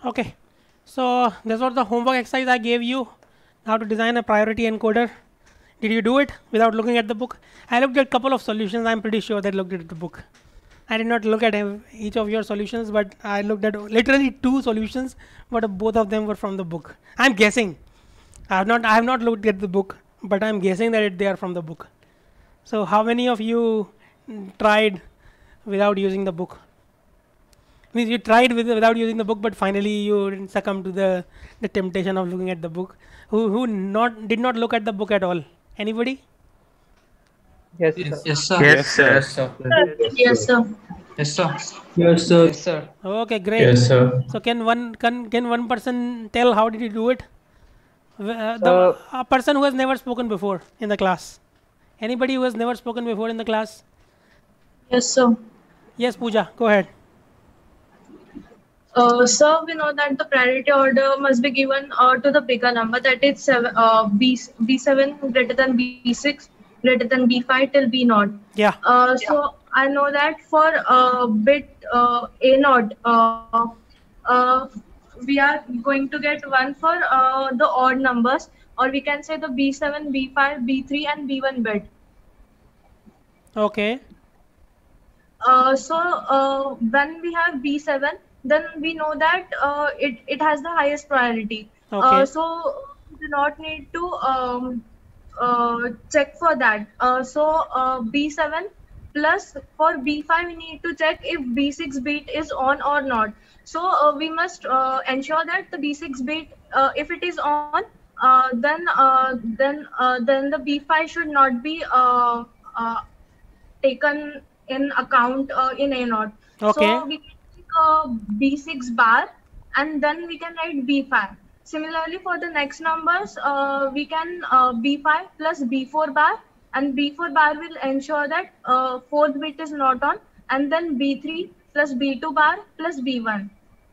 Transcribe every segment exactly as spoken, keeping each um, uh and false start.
Okay, so this was the homework exercise I gave you. How to design a priority encoder. Did you do it without looking at the book? I looked at a couple of solutions. I'm pretty sure that looked at the book. I did not look at ev- each of your solutions, but I looked at literally two solutions, but both of them were from the book. I'm guessing. I have not. I have not looked at the book, but I'm guessing that it, they are from the book. So, how many of you mm, tried without using the book? Means you tried with without using the book, but finally you succumbed to the the temptation of looking at the book. Who who not did not look at the book at all? Anybody? Yes, Yes, sir. yes, sir. Yes, sir. Yes, sir. Yes, sir. Yes, sir. Yes, sir. Yes, sir. Okay, great. Yes, sir. So can one can can one person tell how did he do it? Wh- Uh, the Uh, a person who has never spoken before in the class. Anybody who has never spoken before in the class? Yes, sir. Yes, Pooja, go ahead. Uh, so we know that the priority order must be given uh, to the bigger number, that is seven, uh, B, B7 greater than B six greater than B five till B naught. Yeah. Uh, so I know that for uh, bit uh, A naught, uh, uh, we are going to get one for uh, the odd numbers, or we can say the B seven, B five, B three, and B one bit. Okay. Uh, so uh, when we have B seven, then we know that uh, it, it has the highest priority. Okay. Uh, so we do not need to um, uh, check for that. Uh, so uh, B seven plus for B five, we need to check if B six bit is on or not. So uh, we must uh, ensure that the B six bit, uh, if it is on, uh, then uh, then uh, then the B five should not be uh, uh, taken in account uh, in A naught. Okay. So we can take uh, B six bar and then we can write B five. Similarly, for the next numbers, uh, we can uh, B five plus B four bar, and B four bar will ensure that uh, fourth bit is not on, and then B three plus B two bar plus B one.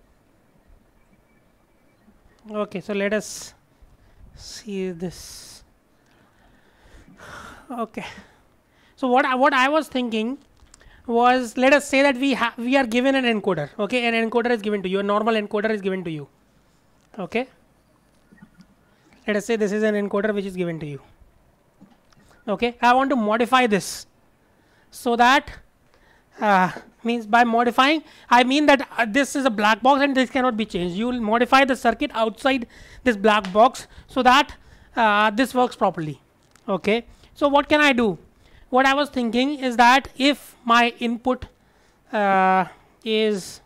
Okay, so let us see this. Okay. So what I, what I was thinking was, let us say that we have we are given an encoder. Okay, an encoder is given to you. A normal encoder is given to you. Okay. Let us say this is an encoder which is given to you. Okay. I want to modify this so that uh, means by modifying I mean that uh, this is a black box and this cannot be changed. You will modify the circuit outside this black box so that uh, this works properly. Okay. So what can I do? What I was thinking is that if my input uh, is,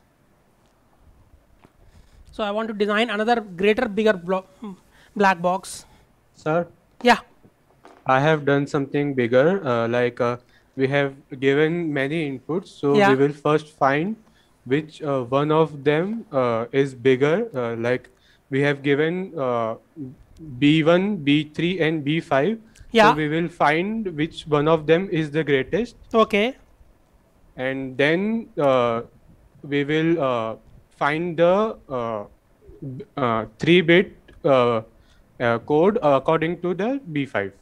so I want to design another greater bigger blo- black box. Sir, Yeah. I have done something bigger. Uh, like uh, we have given many inputs, so Yeah. we will first find which uh, one of them uh, is bigger. Uh, like we have given uh, B one, B three, and B five. Yeah. So we will find which one of them is the greatest, Okay. and then uh, we will uh, find the uh, b- uh, three-bit uh, uh, code according to the B five.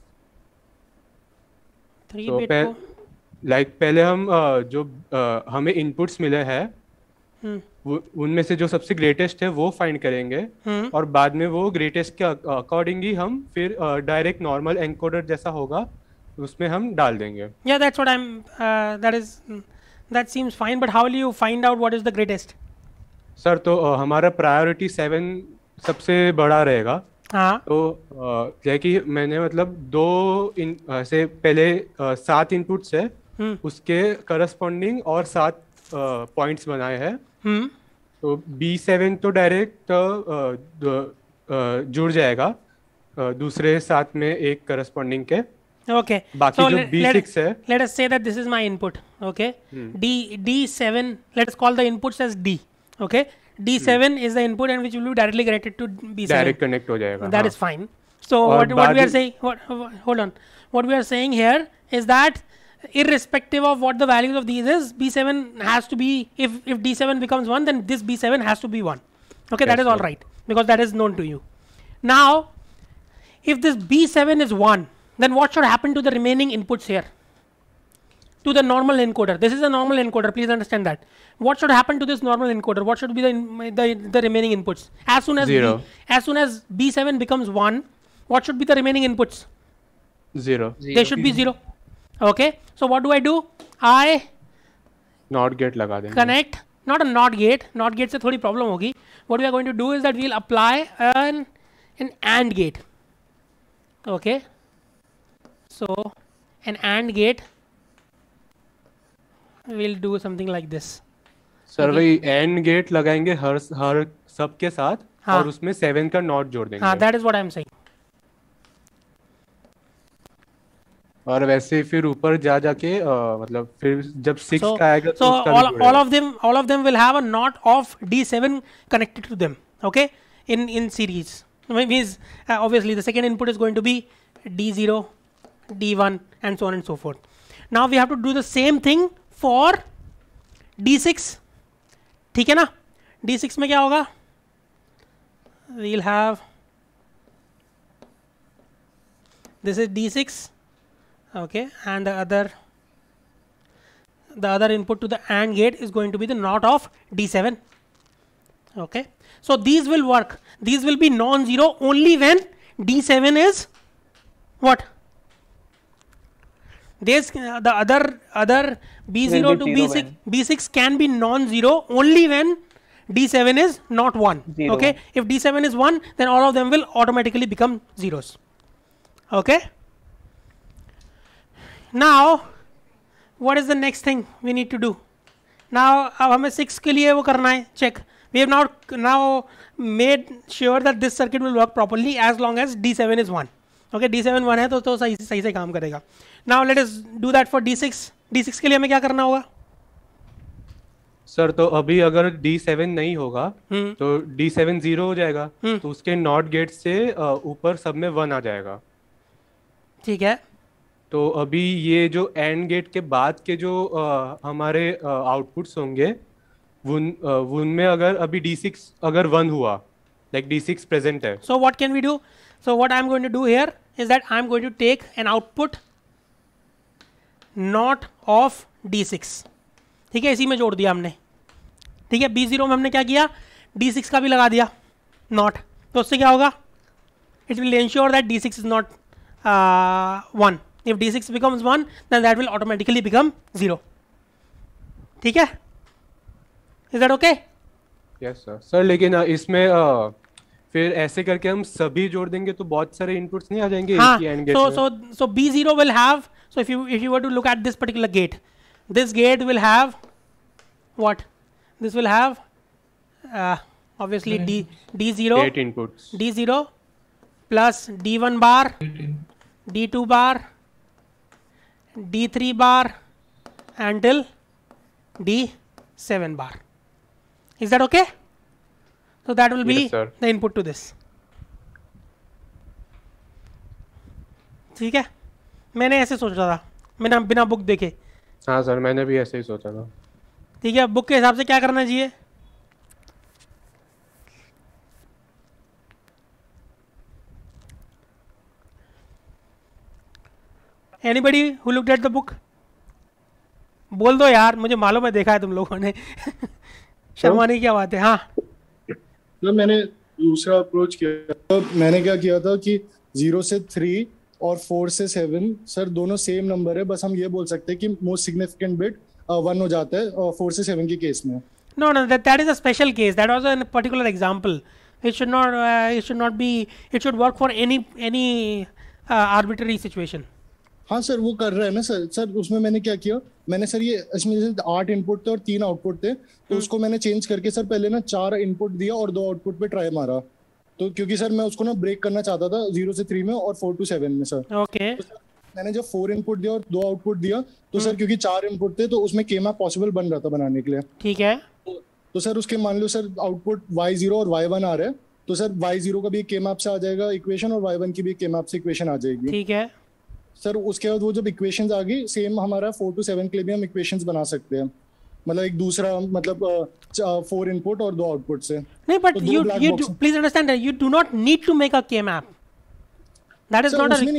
Three So bit. पे, co- like पहले हम uh, जो uh, हमें inputs मिले हैं Hmm. वो उनमें से जो सबसे ग्रेटेस्ट है वो फाइंड करेंगे Hmm. और बाद में वो ग्रेटेस्ट के अकॉर्डिंगली हम फिर डायरेक्ट नॉर्मल एनकोडर जैसा होगा उसमें हम डाल देंगे. Yeah, that's what I'm. Uh, that is, mm, that seems fine. But how will you find out what is the greatest? Sir तो uh, हमारा प्रायोरिटी सेवन सबसे बड़ा रहेगा. हाँ. तो uh, जैसे कि मैंने मतलब दो इन uh, से पहले uh, सात इनपुट्स है Hmm. उसके करस्पॉन्डिंग और सात पॉइंट्स बनाए हैं. Hmm. तो बी सेवन तो डायरेक्ट जुड़ जाएगा uh, दूसरे साथ में एक करस्पॉन्डिंग के. Okay. बाकी So जो let, B let, six है let us say that this is my input. Okay. D D seven. Let us call the inputs as D. Okay. D seven is the input and which will be directly connected to B seven. Direct connect हो जाएगा. That हाँ. is fine. So और what, what we are बाद- saying, what, what- hold on, what we are saying here is that irrespective of what the values of these is, B seven has to be, if, if D seven becomes one, then this B seven has to be one. Okay, that Yes, is all sir. right, because that is known to you. Now, if this B seven is one, then what should happen to the remaining inputs here? to the normal encoder. This is a normal encoder. Please understand that. What should happen to this normal encoder? What should be the in, the, the remaining inputs? As soon as Zero. B, as soon as B seven becomes one, what should be the remaining inputs? Zero. They should be zero. Okay. So what do I do? I Not gate लगा देंगे. connect, not a NOT gate. NOT gate से थोड़ी problem होगी. What we are going to do is that we'll apply an an AND gate. Okay. So an AND gate will do something like this. Sir वही end gate लगाएंगे हर हर सब के साथ हाँ. और उसमें सेवन का नॉट जोड़ देंगे. हाँ, that is what I am saying. और वैसे फिर ऊपर जा जाके अ, मतलब फिर जब सिक्स So, का आएगा so तो उसका all, भी all of them all of them will have a knot of D seven connected to them. Okay, in in series. Means uh, obviously the second input is going to be D zero, D one, and so on and so forth. Now we have to do the same thing for D six. ठीक है ना? D six में क्या होगा? We'll have this is D six. Okay, and the other the other input to the AND gate is going to be the NOT of D seven. Okay, so these will work. These will be non-zero only when D seven is what? This uh, the other other B zero Will to be B zero six when- B six can be non-zero only when D seven is not one. Zero. Okay, if D seven is one, then all of them will automatically become zeros. Okay. Now, what is the next thing we need to do? Now, अब हमें six के लिए वो करना है check. We have now now made sure that this circuit will work properly as long as D seven is one. Okay, D seven one है तो तो सही सही से काम करेगा. Now let us do that for D six. D six के लिए हमें क्या करना होगा? सर तो अभी अगर D सेवन नहीं होगा हम्म. तो D सेवन जीरो हो जाएगा हम्म. तो उसके नॉट गेट से अ, ऊपर सब में वन आ जाएगा. ठीक है. तो अभी ये जो एंड गेट के बाद के जो अ, हमारे आउटपुट्स होंगे उन अ, उनमें अगर अभी D सिक्स अगर वन हुआ लाइक D सिक्स प्रेजेंट है. So what can we do? So what I am going to do here is that I am going to take an output not of D six. ठीक है, इसी में जोड़ दिया हमने. ठीक है, B zero में हमने क्या किया? D six का भी लगा दिया not. तो उससे क्या होगा? It will ensure that D six is not uh, one. If D six becomes one, then that will automatically become zero. ठीक है? Is that okay? Yes sir. Sir लेकिन अ, इसमें अ, फिर ऐसे करके हम सभी जोड़ देंगे तो बहुत सारे इनपुट्स नहीं आ जाएंगे हाँ, एक ही एंड गेट so में. so so B zero will have, so if you if you were to look at this particular gate, this gate will have what? This will have uh, obviously D D zero, eight inputs. D zero plus D one bar, D two bar, D three bar until D seven bar. Is that okay? So that will be Yes, sir. the input to this. ठीक है, मैंने ऐसे सोचा था, मैंने बिना book देखे. हाँ सर मैंने भी ऐसे ही सोचा था. ठीक है, बुक के हिसाब से क्या करना चाहिए? Anybody who looked at the book? बोल दो यार, मुझे मालूम है देखा है तुम लोगों ने. शर्माने की क्या बात है. हाँ, तो मैंने दूसरा अप्रोच किया. तो मैंने क्या किया था कि जीरो से थ्री और फोर से सेवन सर दोनों सेम नंबर है. बस हम ये बोल सकते हैं कि मोस्ट सिग्निफिकेंट बिट वन हो जाता है फोर से सेवन के केस में. no, no, that that is a special case. That was a particular example. It should not, uh, it should not be. It should work for any any uh, arbitrary situation. हाँ sir वो कर रहा है ना sir. Sir उसमें मैंने क्या किया, मैंने सर ये इसमें जैसे आठ इनपुट थे और तीन आउटपुट थे तो उसको मैंने चेंज करके सर पहले ना चार इनपुट दिया और दो आउटपुट पे ट्राई मारा. तो क्योंकि सर मैं उसको ना ब्रेक करना चाहता था जीरो से थ्री में और फोर टू सेवन में सर. Okay. तो सर मैंने जब फोर इनपुट दिया और दो आउटपुट दिया तो सर क्योंकि चार इनपुट थे तो उसमें के मैप पॉसिबल बन रहा था बनाने के लिए. ठीक है. तो, तो सर उसके मान लो सर आउटपुट वाई जीरो और वाई वन आ रहा है तो सर वाई जीरो का भी के मैप से आ जाएगा इक्वेशन और वाई वन की भी के मैप से इक्वेशन आ जाएगी. ठीक है. सर उसके बाद वो जब इक्वेशंस आ गई सेम हमारा फोर टू सेवन के लिए भी हम इक्वेशंस बना सकते हैं. मतलब एक दूसरा मतलब फोर इनपुट और दो आउटपुट से. नहीं, but तो दो you black you box do, हैं. please understand that you do not need to make a K map. That is sir not a उसमें नहीं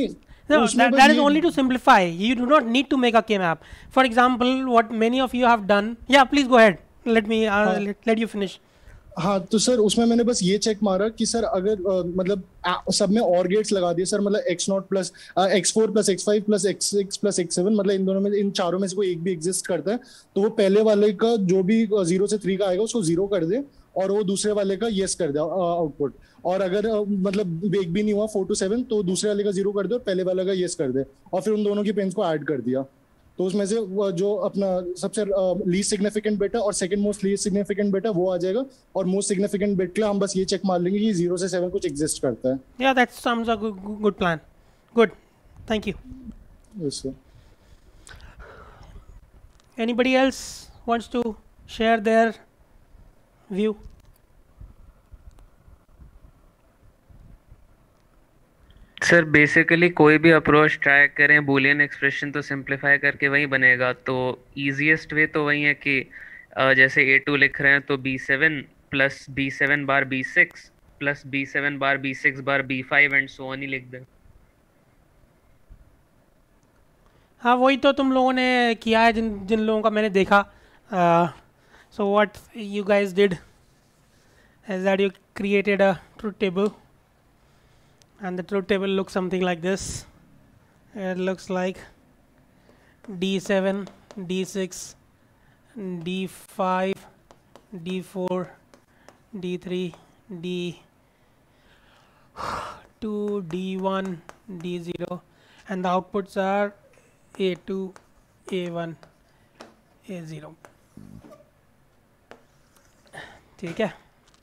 No, उसमें that, बस that is ये- only to simplify. You do not need to make a K-map. For example, what many of you have done. Yeah, please go ahead. Let me uh, हाँ. let, let you finish. हाँ तो sir उसमें मैंने बस ये check मारा कि sir अगर अ, मतलब आ, सब में और गेट्स लगा दिए सर, मतलब x not plus x four plus x five plus x six plus x seven, मतलब इन दोनों में इन चारों में से कोई एक भी एग्जिस्ट करता है तो वो पहले वाले का जो भी जीरो से थ्री का आएगा उसको जीरो कर दे और वो दूसरे वाले का येस कर दे आउटपुट। और अगर अ, मतलब एक भी नहीं हुआ फोर टू सेवन तो दूसरे वाले का जीरो कर दे और पहले वाले का येस कर दे और फिर उन दोनों की पेन्स को ऐड कर दिया। तो उसमें से वो जो अपना सबसे लीस्ट सिग्निफिकेंट बिट है और second most least significant bit है वो आ जाएगा और मोस्ट सिग्निफिकेंट बिट के लिए हम बस ये चेक मार लेंगे कि जीरो से सेवन कुछ एग्जिस्ट करता है। Yeah, that sounds a good, good plan. Good. Thank you. Yes, sir. Anybody else wants to share their view? Sir basically कोई भी अप्रोच ट्राई करें बूलियन एक्सप्रेशन तो सिंप्लीफाई करके वही बनेगा, तो इजीएस्ट वे तो वही है कि अ, जैसे ए टू लिख रहे हैं तो b seven plus b seven bar b six plus b seven bar b six bar b five and so on ही लिख दें। हाँ वही तो तुम लोगों ने किया है, जिन जिन लोगों का मैंने देखा. So what you guys did is that you created a truth table, and the truth table looks something like this. It looks like D seven, D six, D five, D four, D three, D two, D one, D zero, and the outputs are A two, A one, A zero. ठीक है.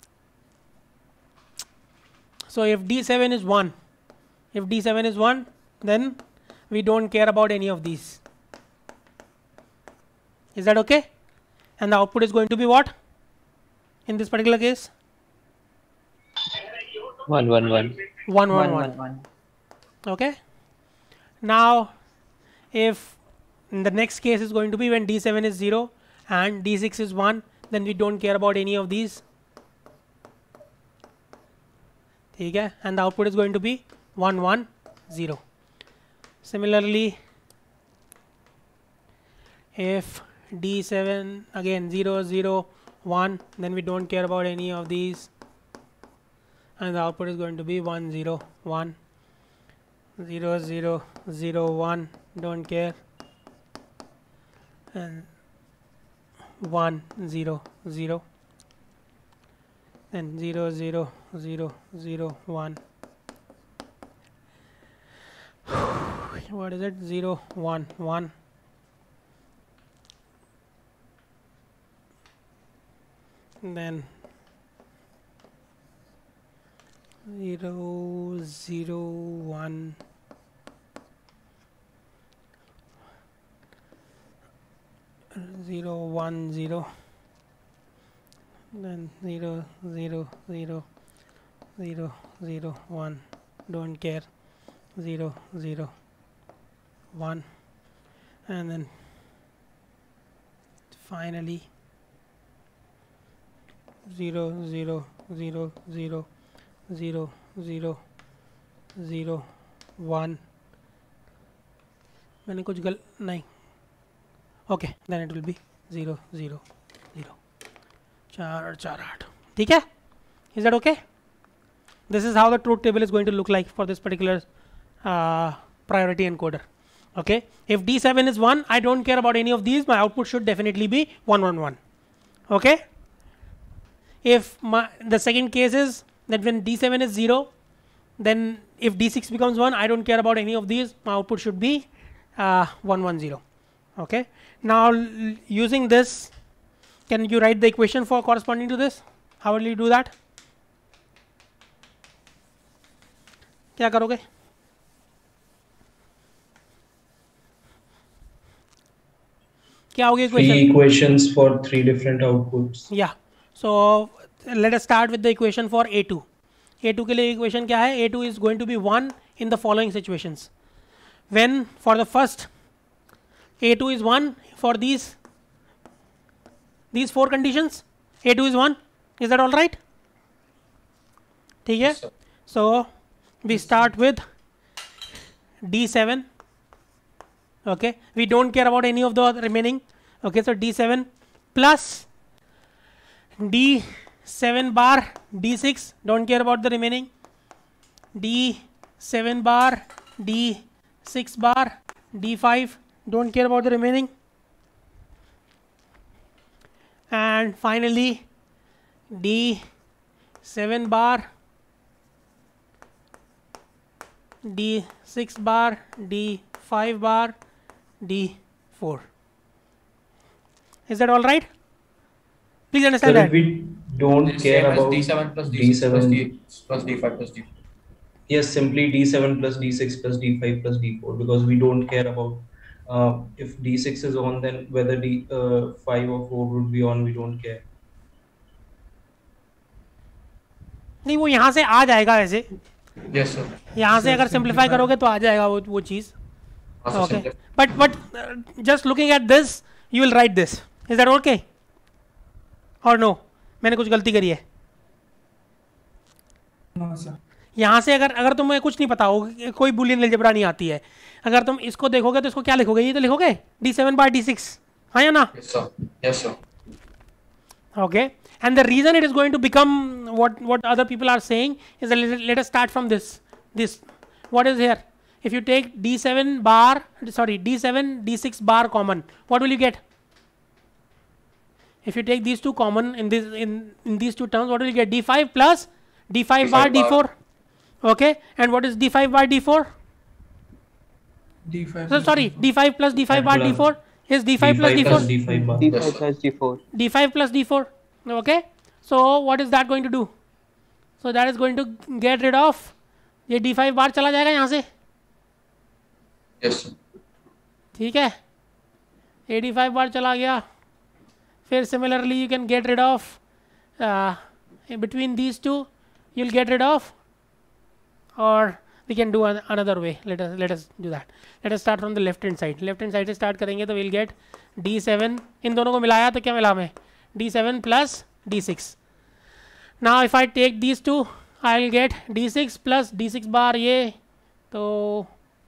So if D seven is one, if D seven is one, then we don't care about any of these. Is that okay? And the output is going to be what in this particular case? One, one, one. One, one, One, one. one, one. Okay. Now, if in the next case is going to be when D seven is zero and D six is one, then we don't care about any of these. Okay, and the output is going to be one, one, zero. Similarly, if D seven again zero, zero, one, then we don't care about any of these, and the output is going to be one, zero, one, zero, zero, zero, one, don't care, and one, zero, zero, then zero, zero, zero, zero, one. What is it? Zero, one, one. Then zero, zero, one. Zero, one, zero. Then zero, zero, zero, zero, zero, one. Don't care. Zero, zero, one, and then finally zero, zero, zero, zero, zero, zero, zero, one. मैंने कुछ गल नहीं. Okay, then it will be zero, zero, zero. चार और चार आठ. ठीक है? Is that okay? This is how the truth table is going to look like for this particular uh, priority encoder. Okay, if D seven is one, I don't care about any of these. My output should definitely be one, one, one. Okay. If my the second case is that when D seven is zero, then if D six becomes one, I don't care about any of these. My output should be uh, one, one, zero. Okay. Now l- using this, can you write the equation for corresponding to this? How will you do that? क्या करोगे? क्या होगी Three equation? equations for three different outputs. Yeah. So let us start with the equation for A two. A two के लिए equation क्या है? A two is going to be one in the following situations. When for the first A two is one for these these four conditions, A two is one. Is that all right? ठीक है? So we start with D seven. Okay, we don't care about any of the other remaining. Okay, so D seven plus D seven bar D six, don't care about the remaining. D seven bar D six bar D five, don't care about the remaining. And finally D seven bar D six bar D five bar D four. Is that all right? Please understand So that. if we don't It is care same as about D seven plus D six plus D7, D plus D five plus D four. yes, simply D seven plus D six plus D five plus D four, because we don't care about uh, if D six is on, then whether D uh, five or four would be on, we don't care. नहीं वो यहाँ से आ जाएगा ऐसे Yes, sir. यहाँ से अगर simplify करोगे तो आ जाएगा वो वो चीज़ Also okay simplify. but but uh, just looking at this you will write this. Is that okay or no? मैंने कुछ गलती करी है यहाँ से अगर अगर तुम्हें कुछ नहीं पता हो, कोई बूलियन अलजेब्रा नहीं आती है, अगर तुम इसको देखोगे तो इसको क्या लिखोगे? ये तो लिखोगे d seven bar d six, हाँ या ना? Yes, sir. Yes, sir. Okay, and the reason it is going to become what what other people are saying is that let, let us start from this this what is here. If you take d seven bar sorry d seven d six bar common, what will you get? If you take these two common in this in in these two terms, what will you get? d five plus d five bar d four. Okay, and what is d five bar d four? D five. So sorry, d five plus d five bar d four is d five plus d four. D five bar. D five plus D four. d five plus d four. Okay, so what is that going to do? So that is going to get rid of ये d five बार चला जाएगा यहाँ से, Yes, sir. ठीक है, ये d five बार चला गया. फिर similarly you can get rid of uh, between these two you'll get rid of, or we can do an, another way. Let us let us do that. Let us start from the left hand side. Left hand side से start करेंगे तो we'll get d seven. इन दोनों को मिलाया तो क्या मिला हमें? d seven plus d six. Now if I take these two, I'll get d six plus d six bar ये, तो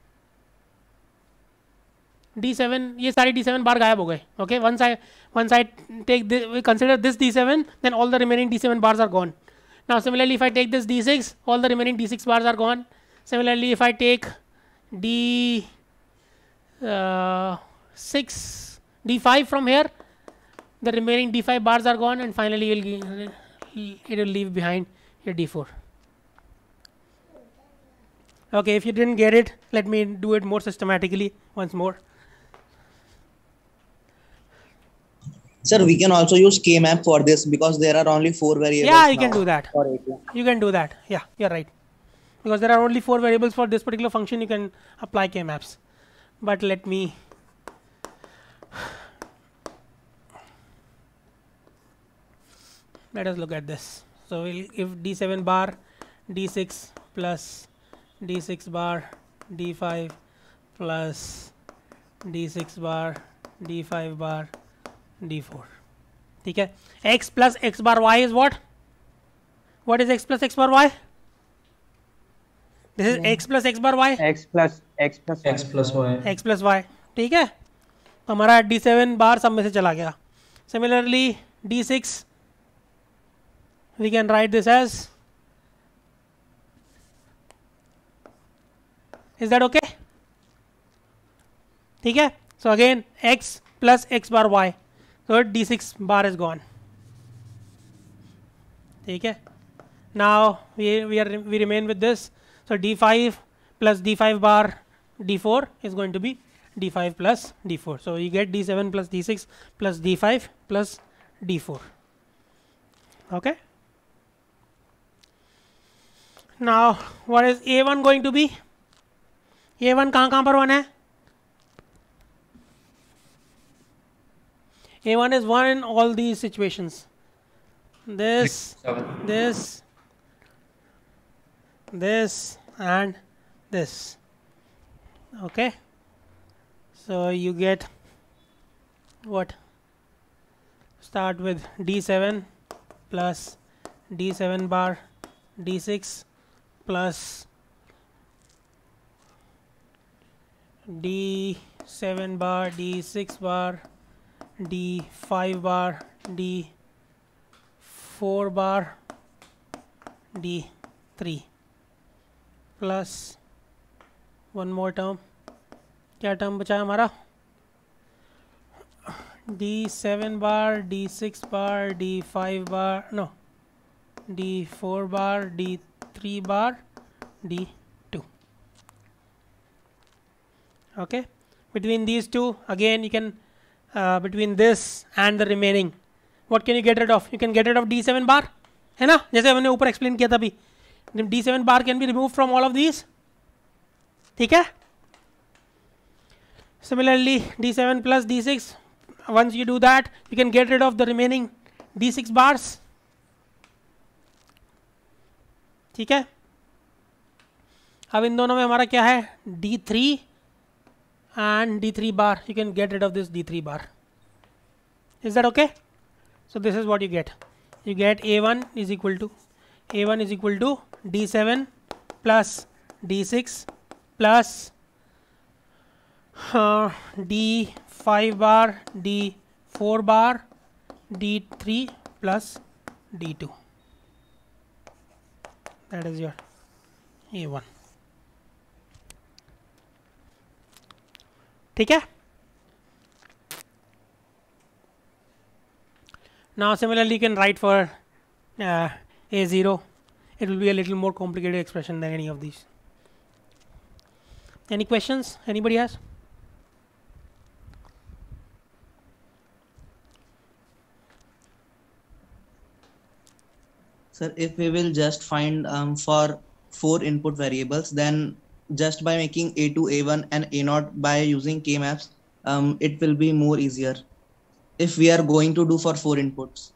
d seven, ये सारी d seven बार गायब हो गए. Okay, once I once I take this, we consider this d seven, then all the remaining d seven bars are gone. Now similarly, if I take this d six, all the remaining d six bars are gone. Similarly, if I take d uh, six d five from here, the remaining d five bars are gone, and finally you'll gi- it will leave behind your d four. Okay, if you didn't get it, let me do it more systematically once more. Sir, we can also use K-map for this because there are only four variables. Yeah, you can now do that. for A two. You can do that. Yeah, you're right. Because there are only four variables for this particular function, you can apply K-maps. But let me let us look at this. So we'll if d seven bar d six plus d six bar d five plus d six bar d five bar d four. ठीक है, x plus x bar y is what? What is x plus x bar y? This is x plus x bar y. X plus X plus X plus Y. x plus y. ठीक है, तो हमारा d seven बार सब में से चला गया. Similarly d six we can write this as, is that okay? ठीक है, so again x plus x bar y, so d six bar is gone. ठीक है, now we we are we remain with this. So d five plus d five bar d four is going to be d five plus d four. So you get d seven plus d six plus d five plus d four. Okay. Now what is a one going to be? a one कहाँ कहाँ पर one है? a one is one in all these situations. This, Seven. this, this and this. Okay, so you get what? Start with d seven plus d seven bar d six plus D seven bar, D six bar, D five bar, D four bar, D three plus one more term. क्या term बचा हमारा? D seven bar, D six bar, D five bar, no, D four bar, D three bar, D two. Okay, between these two, again you can uh, between this and the remaining, what can you get rid of? You can get rid of D seven bar, है ना, जैसे हमने ऊपर explain किया था अभी. D seven bar can be removed from all of these. ठीक है? Similarly, D seven plus D six, once you do that, you can get rid of the remaining D six bars. ठीक है? अब इन दोनों में हमारा क्या है? D three and D three bar. You can get rid of this D three bar. Is that okay? So this is what you get. You get A one is equal to A one is equal to D seven plus D six plus uh, D five bar, D four bar, D three plus D two. That is your A one. ठीक है? Now similarly you can write for uh, A zero. It will be a little more complicated expression than any of these. Any questions? Anybody has? Sir, if we will just find um, for four input variables, then just by making A two, A one and A zero by using K-maps, um, it will be more easier if we are going to do for four inputs.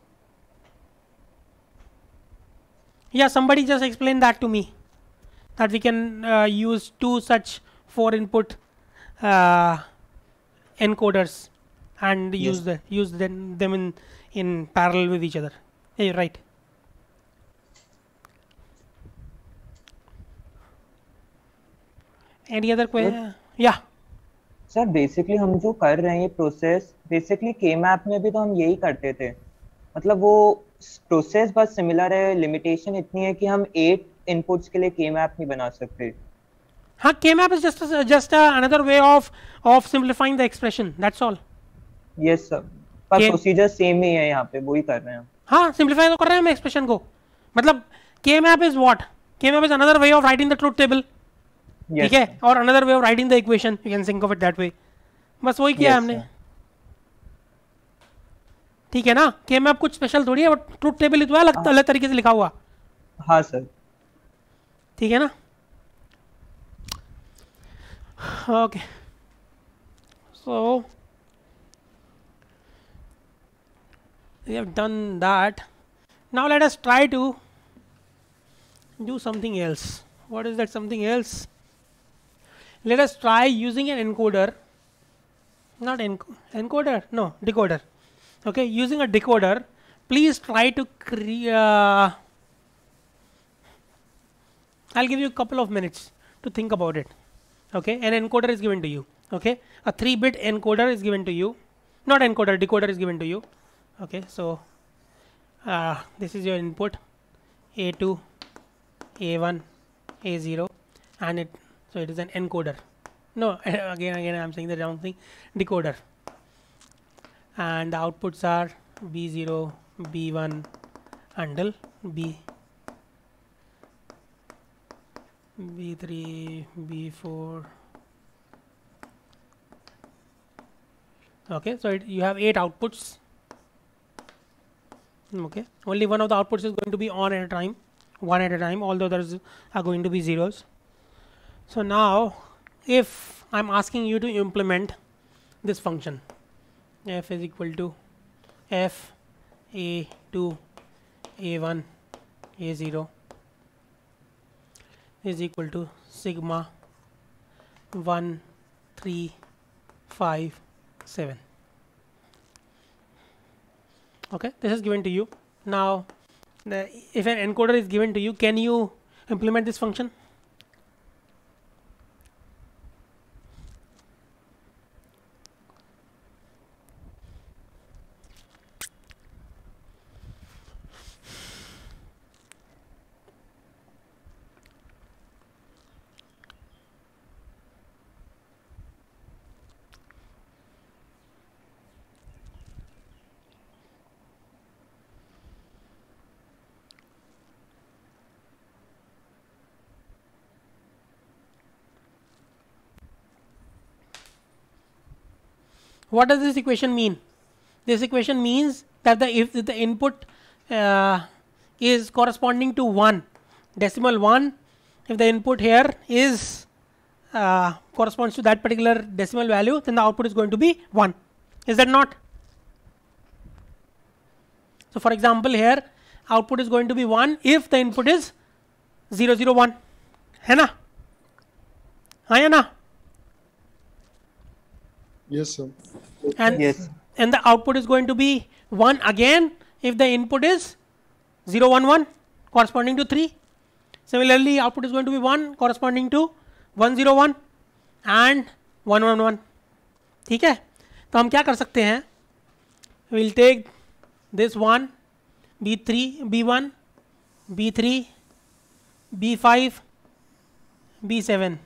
Yeah, somebody just explain that to me, that we can uh, use two such four input uh, encoders and Yes. use the use them, them in in parallel with each other. Hey, right. Any other question? Yeah. Sir basically हम जो कर रहे हैं ये process basically के map में भी तो हम यही करते थे, मतलब वो प्रोसेस बस सिमिलर है, लिमिटेशन इतनी है कि हम एट इनपुट्स के लिए के मैप नहीं बना सकते. हाँ, K-map is just a, just a another way of of simplifying the expression. That's all. Yes sir, पर K- प्रोसीजर सेम ही है, यहाँ पे वही कर रहे हैं हम. हाँ, सिंप्लीफाई तो कर रहे हैं हम एक्सप्रेशन को. मतलब K-map is what? K-map is another way of writing the truth table. ठीक है, और another way of writing the equation. You can think of it that way. बस वही किया Yes, हमने. sir. ठीक है ना? K-map कुछ स्पेशल थोड़ी है, बट ट्रूथ टेबल ही तो है, अलग अलग तरीके से लिखा हुआ. हाँ सर. ठीक है ना? Okay. So we have done that. Now let us try to do something else. What is that something else? Let us try using an encoder. Not enc- encoder, no, decoder. Okay, using a decoder, please try to create. Uh, I'll give you a couple of minutes to think about it. Okay, an encoder is given to you. Okay, a three bit encoder is given to you. Not encoder, decoder is given to you. Okay, so uh, this is your input A two, A one, A zero, and it so it is an encoder. No, again, again, I'm saying the wrong thing. Decoder, and the outputs are B zero, B one, until B. B three, B four. Okay, so it, you have eight outputs. Okay, only one of the outputs is going to be on at a time, one at a time. All the others are going to be zeros. So now, if I'm asking you to implement this function, f is equal to f a two, a one, a zero is equal to sigma one, three, five, seven. Okay, this is given to you. Now, the, if an encoder is given to you, can you implement this function? what does this equation mean? This equation means that the if the input uh, is corresponding to one, decimal one, if the input here is uh, corresponds to that particular decimal value, then the output is going to be one. Is that not? So for example, here output is going to be one if the input is zero zero one. है ना? हाँ या ना? Yes, sir. And Yes. and the output is going to be one again if the input is zero one one corresponding to three. Similarly, output is going to be one corresponding to one zero one and one one one. ठीक है? तो हम क्या कर सकते हैं? We'll take this one, B three, B one, B three, B five, B seven.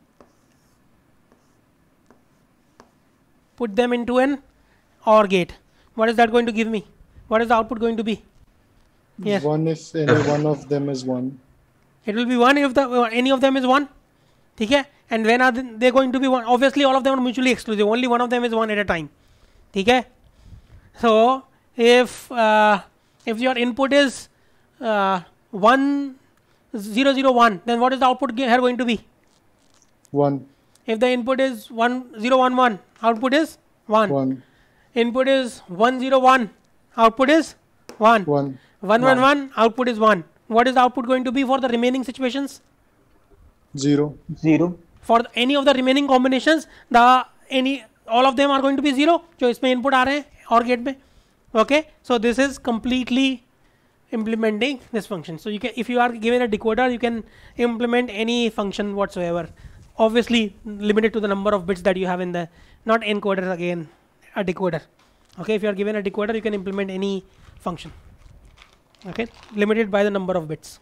Put them into an OR gate. What is that going to give me? What is the output going to be? Yes. One if any one of them is one. It will be one if the uh, any of them is one. ठीक है? And when are they going to be one? Obviously, all of them are mutually exclusive. Only one of them is one at a time. ठीक है? So if uh, if your input is uh, one zero zero one, then what is the output here going to be? One. If the input is one zero one one, output is one. One. Input is one zero one, output is one. One. one one one, output is one. What is the output going to be for the remaining situations? Zero. Zero. For the, any of the remaining combinations, the any all of them are going to be zero. जो इसमें input आ रहे हैं OR gate में. Okay, so this is completely implementing this function. So you can, if you are given a decoder, you can implement any function whatsoever. Obviously limited to the number of bits that you have in the, not encoder again, a decoder. Okay, if you are given a decoder, you can implement any function. Okay, limited by the number of bits.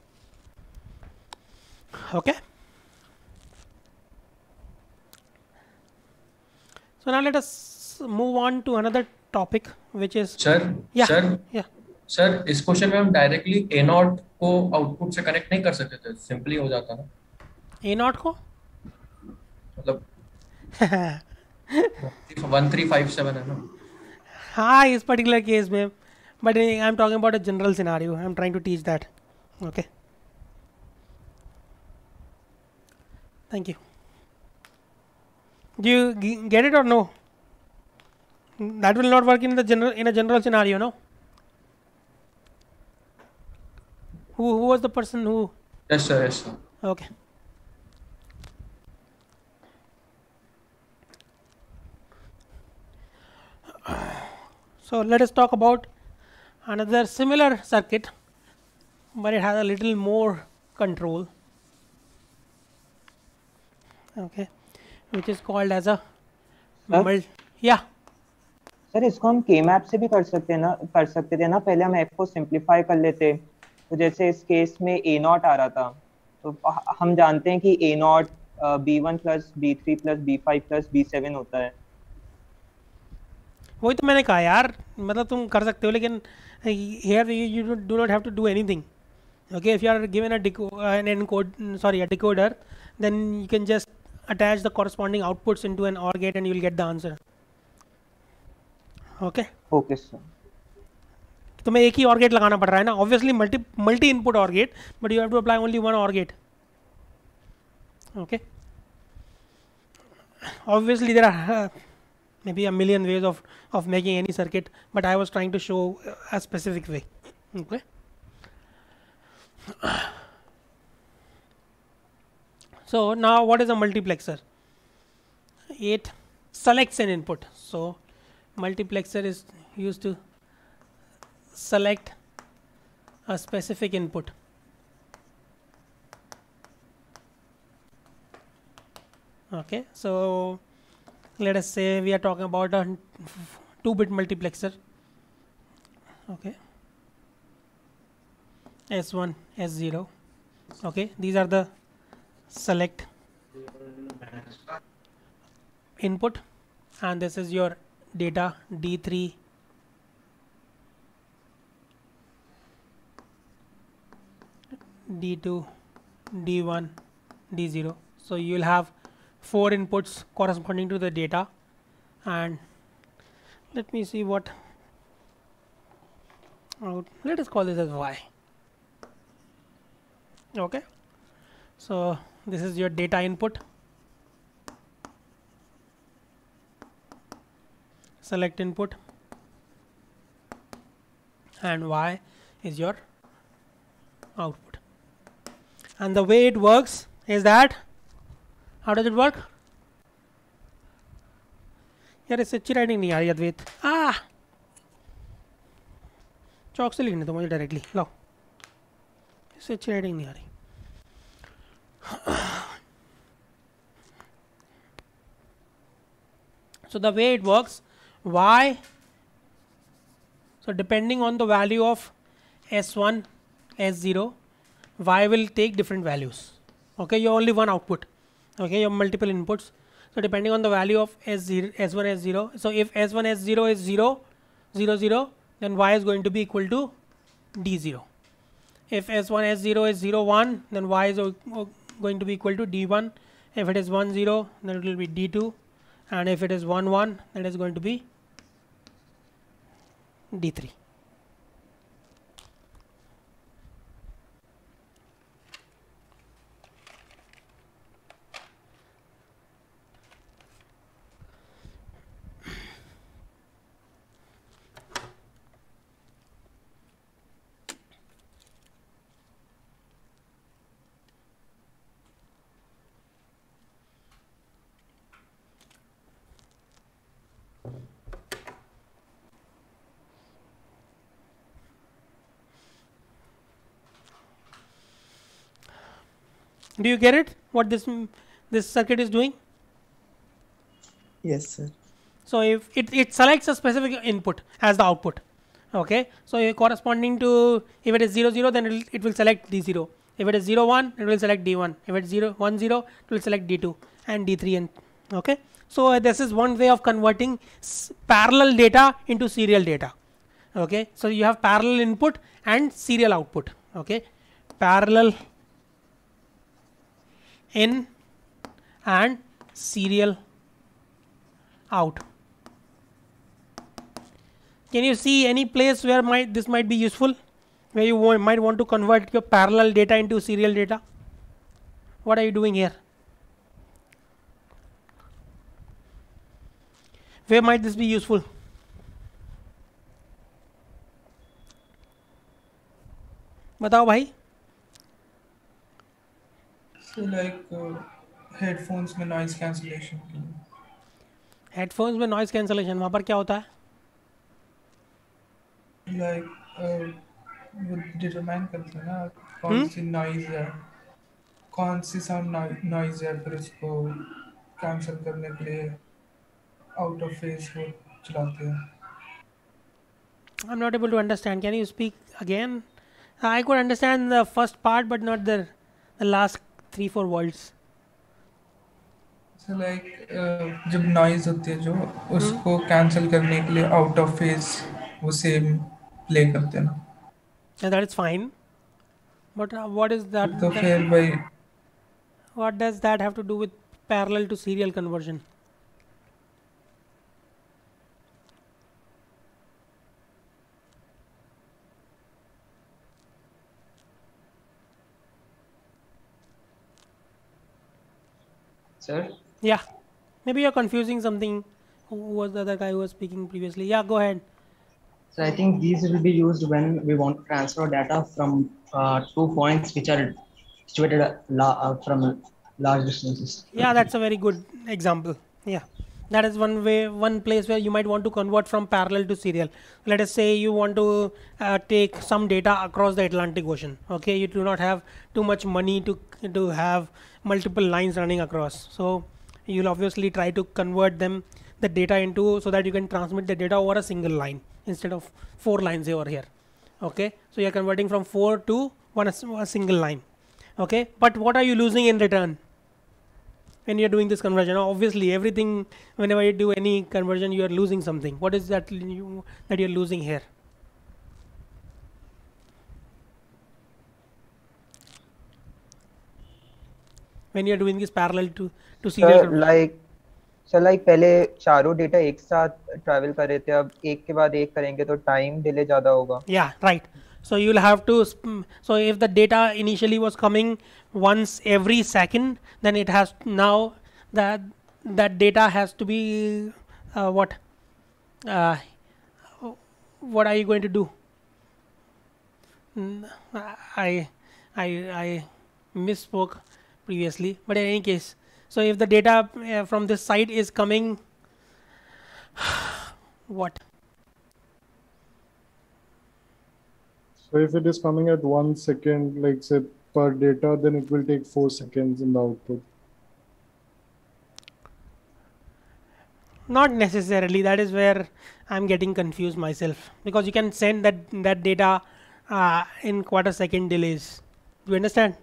Okay. So now let us move on to another topic, which is sir yeah sir yeah. Sir इस question में हम directly a not को output से connect नहीं कर सकते थे, simply हो जाता ना A naught को मतलब वन थ्री फाइव सेवन है ना. हाँ इस particular case में, but I am talking about a general scenario. I am trying to teach that. Okay. Thank you. Do you g- get it or no? That will not work in the general in a general scenario, no? Who who was the person who? Yes sir, yes sir. Okay. So let us talk about another similar circuit, but it has a little more control. Okay, which is called as a Sir? mul- yeah. Sir इसको हम के map से भी कर सकते हैं ना, कर सकते थे ना. पहले हम एफ को सिंप्लीफाई कर लेते. तो जैसे इस केस में ए नॉट आ रहा था, तो हम जानते हैं कि a not b one plus b three plus b five plus b seven होता है. वही तो मैंने कहा यार, मतलब तुम कर सकते हो, लेकिन here you do not have to do anything. Okay, if you are given a deco an encode sorry a decoder, then you can just attach the corresponding outputs into an OR gate and you will get the answer. Okay. Okay sir. तुम्हें एक ही OR gate लगाना पड़ रहा है ना, obviously multi multi input OR gate, but you have to apply only one OR gate. Okay. Obviously there are uh, maybe a million ways of of making any circuit, but I was trying to show a specific way. Okay. So now what is a multiplexer? It selects an input. So multiplexer is used to select a specific input. Okay, so let us say we are talking about a two bit multiplexer. Okay, S one, S zero. Okay, these are the select input, and this is your data D three, D two, D one, D zero. So you will have four inputs corresponding to the data, and let me see what out, let us call this as y. Okay, so this is your data input, select input, and y is your output. And the way it works is that, how does it work? यार इससे अच्छी writing नहीं आ रही अद्वैत, आ चौक से लिखने दो मुझे directly, लो इससे अच्छी राइटिंग नहीं आ रही. So the way it works, y, so depending on the value of s one, s zero, y will take different values. Okay, you have only one output. Okay, you have multiple inputs. So depending on the value of s zero, s one, s zero. So if s one, s zero is zero, zero, zero, then y is going to be equal to d zero. If s one, s zero is zero, one, then y is going to be equal to d one. If it is one, zero, then it will be d two. And if it is one, one, that is going to be d three. Do you get it? What this this circuit is doing? Yes, sir. So if it, it selects a specific input as the output. Okay. So corresponding to, if it is zero, zero, then it will, it will select d zero. If it is zero, one, it will select d one. If it is zero, one, zero, it will select d two and d three. And okay. So uh, this is one way of converting parallel data into serial data. Okay. So you have parallel input and serial output. Okay. Parallel in and serial out. Can you see any place where might this might be useful, where you want, might want to convert your parallel data into serial data? What are you doing here? Where might this be useful? बताओ भाई. So like uh, headphones में noise cancellation के लिए. Headphones में noise cancellation वहाँ पर क्या होता है? Like uh, वो determine करते हैं ना कौन सी noise है, कौन सी sound noise है, फिर उसको cancel करने के लिए out of phase वो चलाते हैं. I'm not able to understand. Can you speak again? I could understand the first part, but not the the last three four words. So like uh, जब noise होती है जो उसको cancel करने के लिए out of phase वो same play करते हैं ना. Yeah, that is fine. But uh, what is that? तो फिर भाई What does that have to do with parallel to serial conversion? Sir? Yeah, maybe you're confusing something. Who was the other guy who was speaking previously? Yeah, go ahead. So I think these will be used when we want to transfer data from uh, two points which are situated uh, la uh, from large distances. Yeah, that's a very good example. Yeah, that is one way, one place where you might want to convert from parallel to serial. Let us say you want to uh, take some data across the Atlantic Ocean. Okay, you do not have too much money to to have multiple lines running across. So you'll obviously try to convert them the data into, so that you can transmit the data over a single line instead of four lines over here. Okay, so you're converting from four to one a single line. Okay, but what are you losing in return when you're doing this conversion? Obviously everything, whenever you do any conversion, you are losing something. What is that you, that you're losing here? When you're doing this parallel to to serial Sir, like sir like पहले चारों data एक साथ travel कर रहे थे, अब एक के बाद एक करेंगे तो टाइम डिले ज्यादा होगा. Yeah, right. So you'll have to, sp- so if the data initially was coming once every second, then it has now that that data has to be uh, what? Uh, what are you going to do? Mm, I I I misspoke previously, but in any case, so if the data uh, from this side is coming, what? So if it is coming at one second, like say per data, then it will take four seconds in the output. Not necessarily. That is where I'm getting confused myself, because you can send that that data uh, in quarter second delays. Do you understand?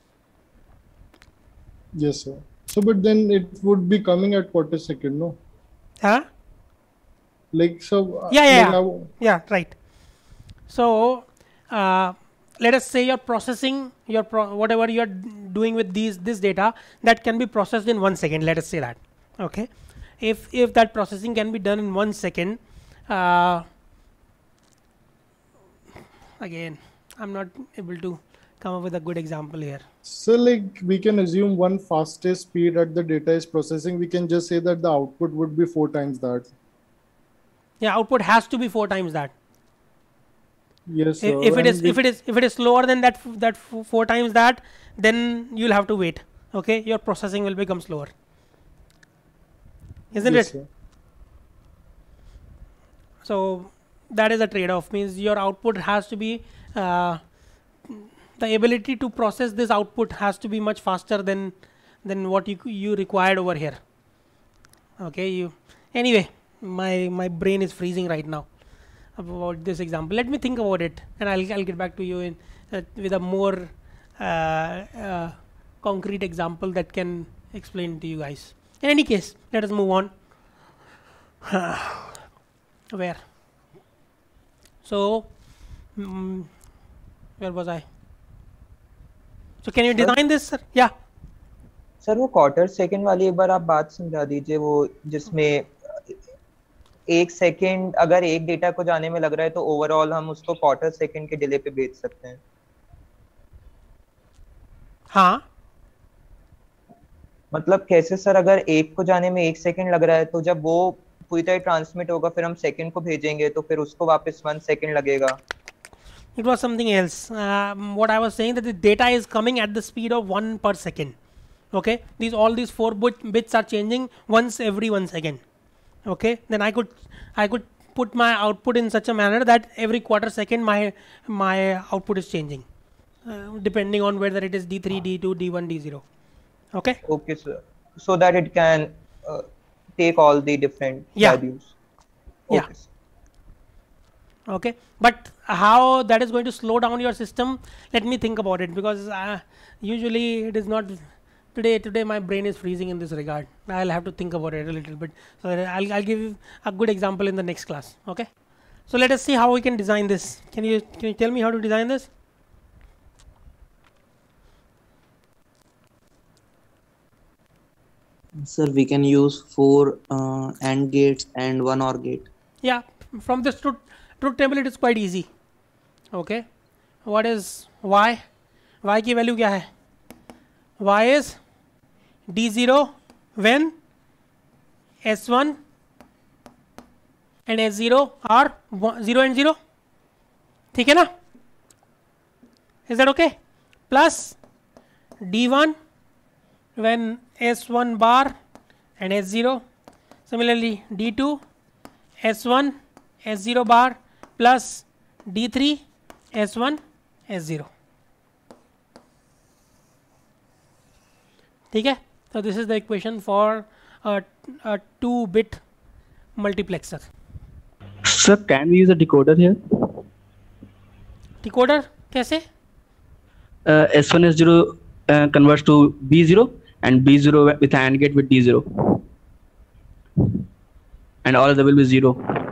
Yes, sir. So, but then it would be coming at quarter second, no? Huh? Like so. uh, Yeah, yeah, like yeah. I- Yeah, right. So uh, let us say you're processing your pro- whatever you're doing with these this data that can be processed in one second. Let us say that. Okay. If if that processing can be done in one second, uh, again, I'm not able to come up with a good example here. So, like we can assume one fastest speed at the data is processing. We can just say that the output would be four times that. Yeah, output has to be four times that. Yes, If, sir. if it is And if it is if it is slower than that f- that f- four times that, then you'll have to wait. Okay, your processing will become slower. Isn't yes, it? sir. So that is a trade-off. Means your output has to be uh, the ability to process this output has to be much faster than than what you you required over here. Okay, you anyway. My my brain is freezing right now about this example. Let me think about it, and I'll I'll get back to you in uh, with a more uh, uh, concrete example that can explain to you guys. In any case, let us move on. Where? So, mm, where was I? So, can you Sir? design this, sir? Yeah. Sir वो quarter second वाली एक बार आप बात समझा दीजिए, वो जिसमें एक सेकंड अगर एक डेटा को जाने में लग रहा है तो ओवरऑल हम उसको क्वार्टर सेकंड के डिले पे बेच सकते हैं. हाँ. मतलब कैसे सर, अगर एक को जाने में एक सेकंड लग रहा है तो जब वो पूरी तरह ट्रांसमिट होगा फिर हम सेकंड को भेजेंगे तो फिर उसको वापस वन सेकंड लगेगा. It was something else. Um, what I was saying that the data is coming at the speed of one per second. Okay, these all these four bit, bits are changing once every one second. Okay, then I could I could put my output in such a manner that every quarter second my my output is changing, uh, depending on whether it is D three, D two, D one, D zero. Okay. Okay, sir. So that it can uh, take all the different Yeah. values. Yeah. Okay, sir. Okay, but how that is going to slow down your system, let me think about it, because uh, usually it is not today today my brain is freezing in this regard. I'll have to think about it a little bit, so I'll, I'll give you a good example in the next class. Okay, so let us see how we can design this. Can you can you tell me how to design this? Sir, we can use four uh, AND gates and one OR gate. Yeah, from this truth truth table it is quite easy. Okay, what is y? Y की value क्या है? Y is D zero when S one and S zero are one, zero and zero. ठीक है ना? Is that okay? Plus D one when S one bar and S zero. Similarly, D two S one S zero bar plus D three S one S zero. ठीक है? So this is the equation for a, a two bit multiplexer. Sir, can we use a decoder here? Decoder कैसे? Uh, S one S zero uh, converts to B zero and B zero with AND gate with D zero. And all of them will be zero.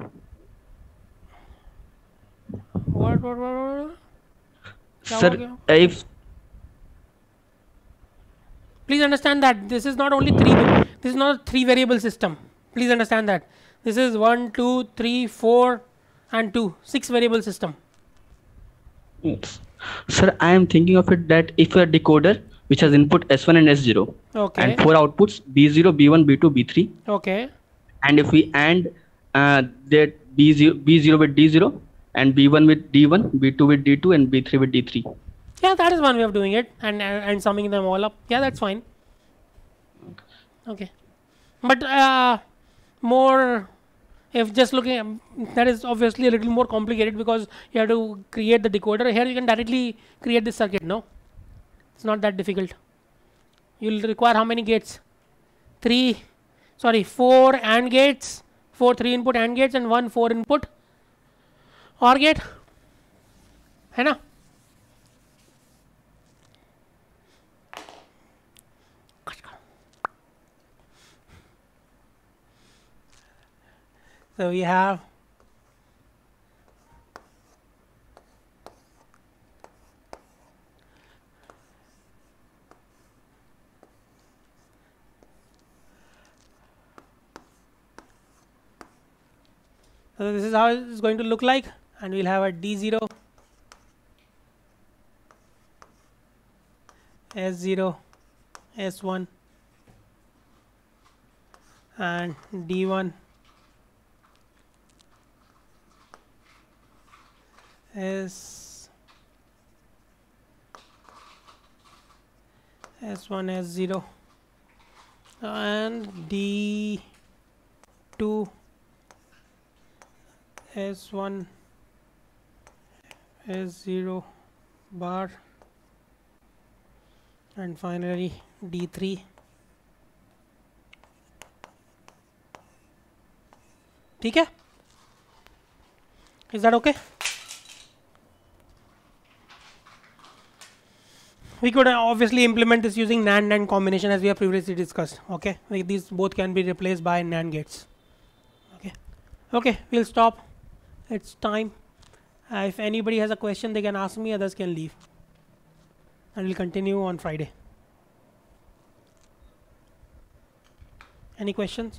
What, what, what, what? क्या हो Sir, गया? if Please understand that this is not only three, this is not a three variable system. Please understand that. This is one, two, three, four and two, six variable system. Sir, I am thinking of it that if a decoder which has input S one and S zero Okay. and four outputs B zero, B one, B two, B three, Okay. and if we AND uh, that B zero, B zero with D zero and B one with D one, B two with D two and B three with D three. Yeah, that is one way of doing it, and and, and summing them all up. Yeah, that's fine. Okay, but uh, more, if just looking at, that is obviously a little more complicated because you have to create the decoder. Here you can directly create this circuit. No, it's not that difficult. You'll require how many gates? Three, sorry, four AND gates, four three input AND gates, and one four input OR gate. है ना? So we have so this is how it's going to look like, and we'll have a D zero, S zero, S one, and D one, S S1, S zero, and D two, S one, S zero bar, and finally D three. ठीक है? Is that okay? We could uh, obviously implement this using NAND NAND combination as we have previously discussed. Okay, like these both can be replaced by NAND gates. Okay, okay, we'll stop. It's time. Uh, if anybody has a question, they can ask me. Others can leave, and we'll continue on Friday. Any questions?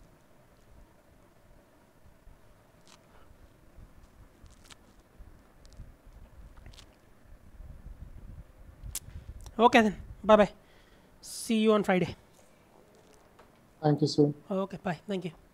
Okay then, bye bye. See you on Friday. Thank you, sir. Okay, bye. Thank you.